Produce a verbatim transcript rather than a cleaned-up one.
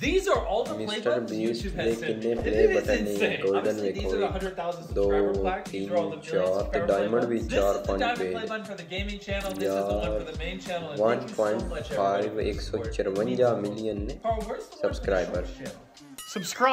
These are all the play Mister buttons Beast YouTube ने has sent me. कितने It play is button नहीं है insane. Golden Obviously, these are the देखो one hundred thousand दो subscriber plaques. These are all the तीन million चार subscriber तो play diamond भी buttons. This चार is the पाँच diamond पे play button for the gaming channel. This is the one for the main channel. And one thank you so point much, five everybody. एक सौ चरवंजा million ने Carl, where's the one for the subscriber short channel? Subscribe.